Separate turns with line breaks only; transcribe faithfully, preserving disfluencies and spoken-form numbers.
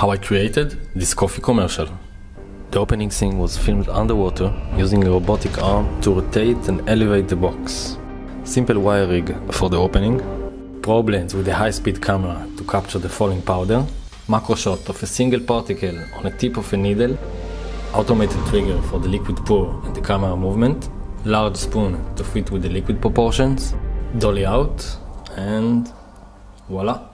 how I created this coffee commercial. The opening scene was filmed underwater using a robotic arm to rotate and elevate the box. Simple wire rig for the opening, probe lens with a high-speed camera to capture the falling powder, macro shot of a single particle on the tip of a needle, automated trigger for the liquid pour and the camera movement, large spoon to fit with the liquid proportions, dolly out, and voila!